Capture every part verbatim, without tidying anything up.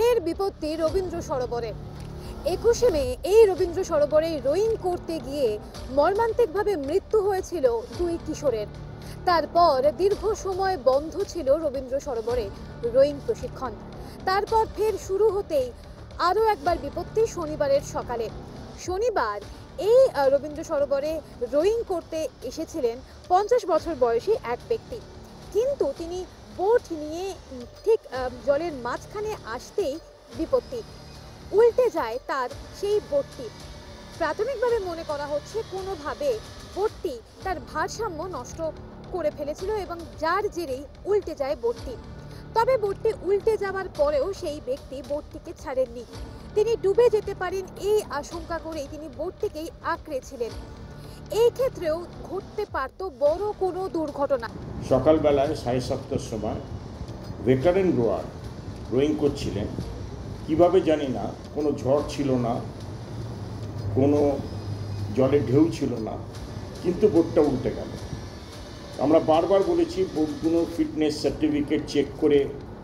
ফের বিপত্তি রবীন্দ্র সরোবরে। একুশে মে এই রবীন্দ্র সরোবরে রোয়িং করতে গিয়ে মর্মান্তিকভাবে মৃত্যু হয়েছিল দুই কিশোরের। তারপর দীর্ঘ সময় বন্ধ ছিল রবীন্দ্র সরোবরে রোয়িং প্রশিক্ষণ। তারপর ফের শুরু হতেই আরও একবার বিপত্তি শনিবারের সকালে। শনিবার এই রবীন্দ্র সরোবরে রোয়িং করতে এসেছিলেন পঞ্চাশ বছর বয়সী এক ব্যক্তি, কিন্তু তিনি বোট নিয়ে ঠিক জলের মাঝখানে আসতেই বিপত্তি, উল্টে যায় তার সেই বোটটি। প্রাথমিকভাবে মনে করা হচ্ছে কোনোভাবে বোটটি তার ভারসাম্য নষ্ট করে ফেলেছিল এবং যার জেরেই উল্টে যায় বোটটি। তবে বোটটি উল্টে যাওয়ার পরেও সেই ব্যক্তি বোটটিকে ছাড়েননি। তিনি ডুবে যেতে পারেন এই আশঙ্কা করেই তিনি বোটটিকেই আঁকড়েছিলেন। এই ক্ষেত্রেও ঘটতে পারত বড় কোনো দুর্ঘটনা। সকালবেলায় সাড়ে সাতটার সময় ভেটারেন রোয়ার রোয়িং করছিলেন। কিভাবে জানি না, কোনো ঝড় ছিল না, কোনো জলের ঢেউ ছিল না, কিন্তু বোটটা উল্টে গেল। আমরা বারবার বলেছি বোটগুলো ফিটনেস সার্টিফিকেট চেক করে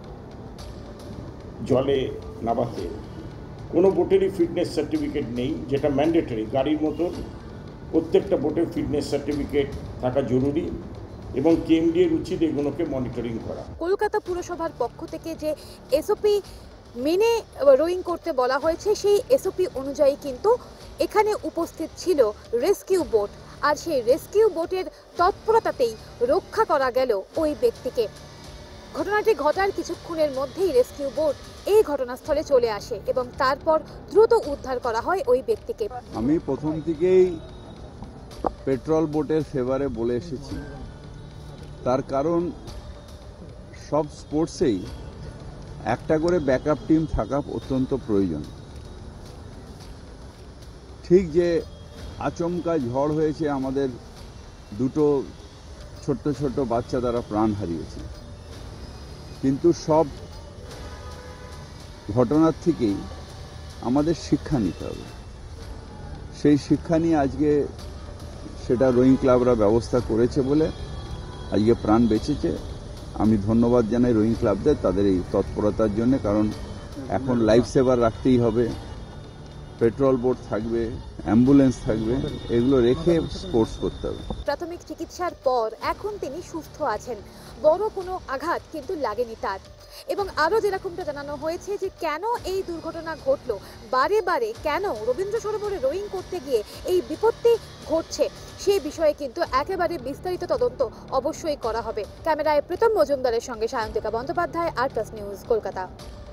জলে নামাতে। কোনো বোটেরই ফিটনেস সার্টিফিকেট নেই, যেটা ম্যান্ডেটরি। গাড়ির মতন প্রত্যেকটা বোটের ফিটনেস সার্টিফিকেট থাকা জরুরি এবং কেএমডিএর উচিত এগুলোকে মনিটরিং করা। কলকাতা পুরসভার পক্ষ থেকে যে এসওপি মেনে রোয়িং করতে বলা হয়েছে, সেই এসওপি অনুযায়ী কিন্তু এখানে উপস্থিত ছিল রেস্কিউ বোট, আর সেই রেস্কিউ বোটের তৎপরতাতেই রক্ষা করা গেল ওই ব্যক্তিকে। ঘটনাটি ঘটার কিছুক্ষণের মধ্যেই রেস্কিউ বোট এই ঘটনাস্থলে চলে আসে এবং তারপর দ্রুত উদ্ধার করা হয় ওই ব্যক্তিকে। আমি প্রথম থেকেই পেট্রোল বোটের ফেভারে বলে এসেছি, তার কারণ সব স্পোর্টসেই একটা করে ব্যাকআপ টিম থাকা অত্যন্ত প্রয়োজন। ঠিক যে আচমকা ঝড় হয়েছে, আমাদের দুটো ছোট্ট ছোট্ট বাচ্চা দ্বারা প্রাণ হারিয়েছে, কিন্তু সব ঘটনার থেকেই আমাদের শিক্ষা নিতে হবে। সেই শিক্ষা নিয়ে আজকে সেটা রোয়িং ক্লাবরা ব্যবস্থা করেছে বলে আজকে প্রাণ বেঁচেছে। আমি ধন্যবাদ জানাই রোয়িং ক্লাবদের তাদের এই তৎপরতার জন্য, কারণ এখন লাইফ সেভার রাখতেই হবে, পেট্রোল বোট থাকবে, অ্যাম্বুলেন্স থাকবে, এগুলো রেখে স্পোর্টস করতে হবে। প্রাথমিক চিকিৎসার পর এখন তিনি সুস্থ আছেন, বড় কোনো আঘাত কিন্তু লাগেনি তার। এবং আরও যেরকমটা জানানো হয়েছে যে কেন এই দুর্ঘটনা ঘটলো, বারে বারে কেন রবীন্দ্র সরোবরে রোয়িং করতে গিয়ে এই বিপত্তি ঘটছে, সেই বিষয়ে কিন্তু একেবারে বিস্তারিত তদন্ত অবশ্যই করা হবে। ক্যামেরায় প্রীতম মজুমদারের সঙ্গে সায়ন্তিকা বন্দ্যোপাধ্যায়, আর প্লাস নিউজ, কলকাতা।